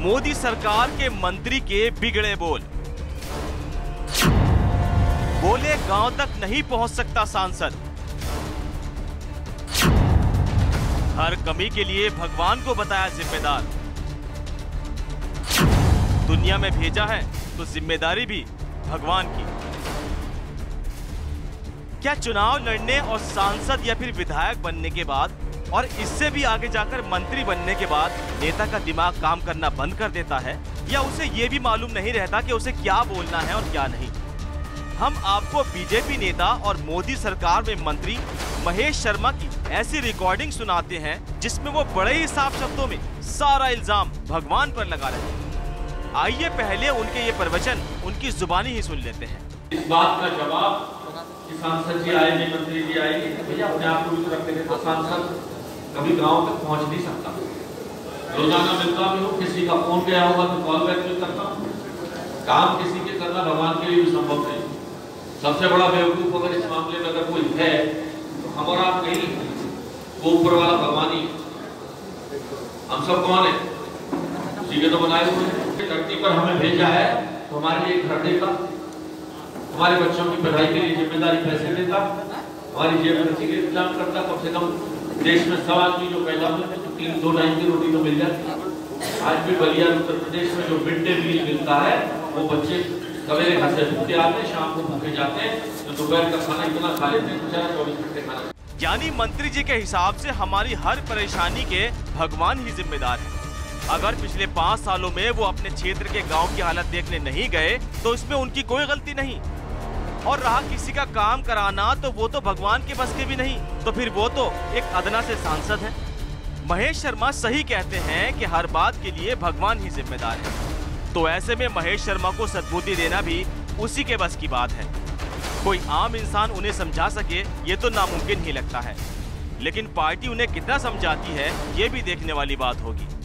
मोदी सरकार के मंत्री के बिगड़े बोले गांव तक नहीं पहुंच सकता सांसद। हर कमी के लिए भगवान को बताया जिम्मेदार। दुनिया में भेजा है तो जिम्मेदारी भी भगवान की। क्या चुनाव लड़ने और सांसद या फिर विधायक बनने के बाद और इससे भी आगे जाकर मंत्री बनने के बाद नेता का दिमाग काम करना बंद कर देता है, या उसे ये भी मालूम नहीं रहता कि उसे क्या बोलना है और क्या नहीं? हम आपको बीजेपी नेता और मोदी सरकार में मंत्री महेश शर्मा की ऐसी रिकॉर्डिंग सुनाते हैं जिसमें वो बड़े ही साफ शब्दों में सारा इल्जाम भगवान पर लगा रहे हैं। आइए पहले उनके ये प्रवचन उनकी जुबानी ही सुन लेते हैं। इस बात का जवाब कि सांसद जी आएंगे, मंत्री जी आएंगे, भैया अपने आप को रखते थे तो सांसद कभी गांव तक पहुंच नहीं सकता। रोजाना मिलता भी हूँ, किसी का फोन गया होगा तो कॉल बैक भी करता हूँ। काम किसी के करना भगवान के लिए भी संभव नहीं। सबसे बड़ा बेवकूफ अगर इस मामले में अगर कोई है तो हम और आप नहीं, वो ऊपर वाला भगवान ही। हम सब कौन है? उसी के तो बनाए हुए हैं। धरती पर हमें भेजा है तो हमारे लिए घर देगा, हमारे बच्चों की पढ़ाई के लिए जिम्मेदारी पैसे देता, हमारी जेब खर्ची के इंतजाम करता। कम से कम देश में 100 आदमी जो पैदा हुए थे तो 3-2 टाइम की रोटी तो मिल जाती। आज भी बलिया उत्तर प्रदेश में जो मिड डे मील मिलता है वो बच्चे सवेरे घर से भूखे आते हैं, शाम को भूखे जाते हैं, तो दोपहर का खाना इतना खा लेते हैं 24 घंटे खाना। यानी मंत्री जी के हिसाब से हमारी हर परेशानी के भगवान ही जिम्मेदार है। अगर पिछले 5 सालों में वो अपने क्षेत्र के गांव की हालत देखने नहीं गए तो इसमें उनकी कोई गलती नहीं। और रहा किसी का काम कराना तो वो तो भगवान के बस के भी नहीं, तो फिर वो तो एक अदना से सांसद है। महेश शर्मा सही कहते हैं कि हर बात के लिए भगवान ही जिम्मेदार है। तो ऐसे में महेश शर्मा को सद्बुद्धि देना भी उसी के बस की बात है। कोई आम इंसान उन्हें समझा सके ये तो नामुमकिन ही लगता है, लेकिन पार्टी उन्हें कितना समझाती है ये भी देखने वाली बात होगी।